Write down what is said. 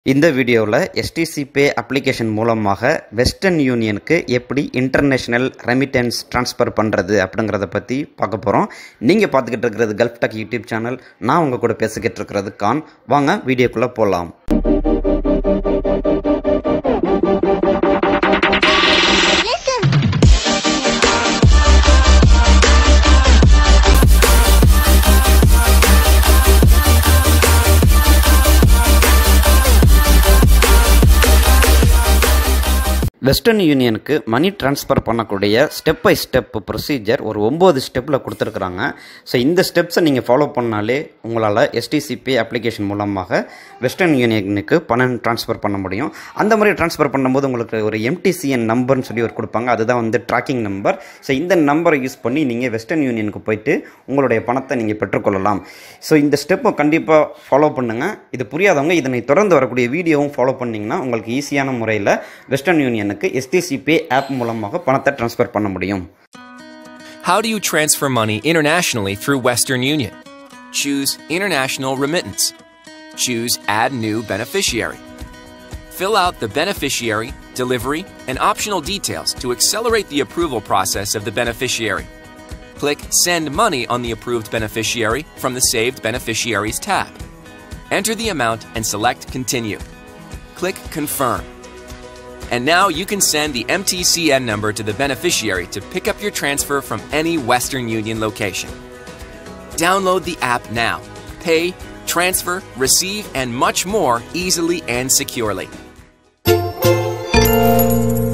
இந்த வீடியோவில் STC Pay application மூலமாக வெஸ்டர்ன் யூனியனுக்கு எப்படி இன்டர்நேஷனல் ரெமிட்டன்ஸ் ட்ரான்ஸ்ஃபர் பண்ணுறது அப்படிங்கிறத பற்றி பார்க்க போகிறோம். நீங்கள் பார்த்துக்கிட்டு இருக்கிறது கல்ஃப் டெக் யூடியூப் சேனல். நான் உங்கள் கூட பேசிக்கிட்டு இருக்கிறது கான். வாங்க வீடியோக்குள்ளே போகலாம். வெஸ்டர்ன் யூனியனுக்கு மணி ட்ரான்ஸ்ஃபர் பண்ணக்கூடிய ஸ்டெப் பை ஸ்டெப் ப்ரொசீஜர் ஒரு 9 ஸ்டெப்பில் கொடுத்துருக்குறாங்க. ஸோ இந்த ஸ்டெப்ஸை நீங்கள் ஃபாலோ பண்ணாலே உங்களால் STC Pay அப்ளிகேஷன் மூலமாக வெஸ்டர்ன் யூனியனுக்கு பணம் ட்ரான்ஸ்ஃபர் பண்ண முடியும். அந்த மாதிரி ட்ரான்ஸ்ஃபர் பண்ணும்போது உங்களுக்கு ஒரு MTCN நம்பர்னு சொல்லி ஒரு கொடுப்பாங்க. அதுதான் வந்து ட்ராக்கிங் நம்பர். ஸோ இந்த நம்பரை யூஸ் பண்ணி நீங்கள் வெஸ்டர்ன் யூனியனுக்கு போயிட்டு உங்களுடைய பணத்தை நீங்கள் பெற்றுக்கொள்ளலாம். ஸோ இந்த ஸ்டெப்பை கண்டிப்பாக ஃபாலோ பண்ணுங்கள். இது புரியாதவங்க இதனை தொடர்ந்து வரக்கூடிய வீடியோவும் ஃபாலோ பண்ணிங்கன்னா உங்களுக்கு ஈஸியான முறையில் western union STC Pay app மூலமாக பணத்தை ட்ரான்ஸ்ஃபர் பண்ண முடியும். How do you transfer money internationally through Western Union? Choose International Remittance. Choose Add New Beneficiary. Fill out the beneficiary, delivery, and optional details to accelerate the approval process of the beneficiary. Click Send Money on the approved beneficiary from the Saved Beneficiaries tab. Enter the amount and select Continue. Click Confirm. And now you can send the MTCN number to the beneficiary to pick up your transfer from any Western Union location. Download the app now. Pay, transfer, receive, and much more easily and securely.